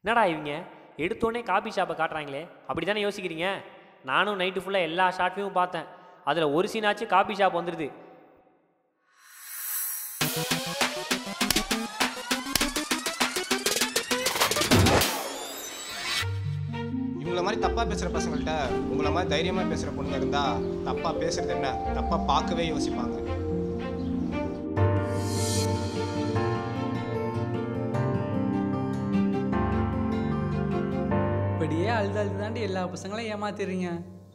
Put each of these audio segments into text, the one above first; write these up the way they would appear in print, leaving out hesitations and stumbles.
என்னடா இவங்க எடுத்தோடனே காபி ஷாப்பை காட்டுறாங்களே, அப்படி தானே யோசிக்கிறீங்க? நானும் நைட்டு ஃபுல்லாக எல்லா ஷார்ட்ஃபிலிமும் பார்த்தேன். அதில் ஒரு சீனாச்சும் காபி ஷாப் வந்துடுது. இவங்கள மாதிரி தப்பாக பேசுகிற பசங்கள்கிட்ட உங்களை மாதிரி தைரியமாக பேசுகிற பொண்ணுங்க இருந்தால் தப்பாக பேசுகிறது என்ன, தப்பாக பார்க்கவே யோசிப்பாங்க. இப்படியே அழுது தாண்டி எல்லா பசங்களையும் ஏமாத்திடுறீங்க.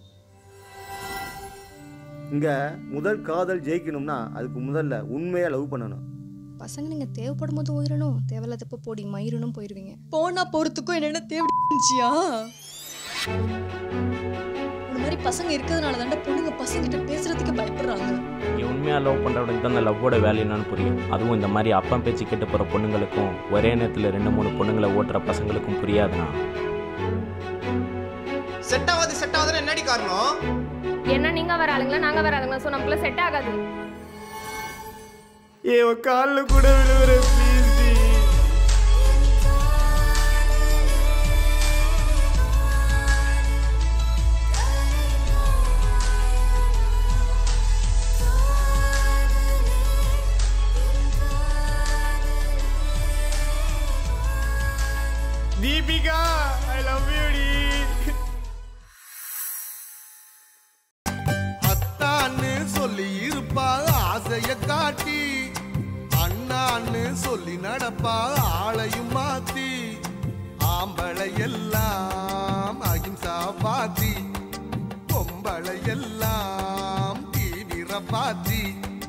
இங்கே முதல் காதல் ஜெயிக்கணும்னா அதுக்கு முதல்ல உண்மையாக லவ் பண்ணணும். பசங்க நீங்கள் தேவைப்படும் போது உயிரணும், தேவையில்லாதப்போ போடி மயிரணும் போயிடுவீங்க. போனா போகிறதுக்கும் என்னென்ன தேவைச்சியா? இந்த மாதிரி பசங்க இருக்கிறதுனால தாண்டா பொண்ணுங்க பசங்கிட்ட பேசுறதுக்கு பயப்படுறாங்க. நீ உண்மையாக லவ் பண்ணுறவனுக்கு தான் அந்த லவ்வோட வேல்யூ என்னன்னு புரியும். அதுவும் இந்த மாதிரி அப்பா பேச்சு கேட்டு போகிற பொண்ணுங்களுக்கும் ஒரே நேரத்தில் 2-3 பொண்ணுங்களை ஓட்டுற பசங்களுக்கும் புரியாதுண்ணா. செட் ஆகாதுன்னு என்னடி காரணம்? என்ன நீங்க வர ஆளுங்களா நாங்க வர ஆளுங்களா? ஸோ நமக்குள்ள செட் ஆகாது. காலில் கூட விழுவுற please. Deepika, I love you டி. அத்தான்னு சொல்லி இருப்பா ஆசைய காட்டி, அண்ணான்னு சொல்லி நடப்பா ஆளையும் மாத்தி, ஆம்பளை எல்லாம் அகிம்சா பாத்தி, பொம்பளை எல்லாம் தீவிர பாத்தி.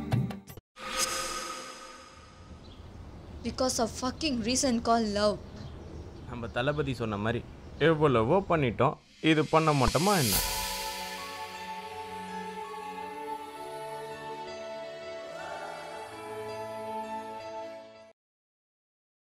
Because of fucking reason called love. நம்ம தளபதி சொன்ன மாதிரி எவ்வளவோ பண்ணிட்டோம், இது பண்ண மாட்டோமா என்ன?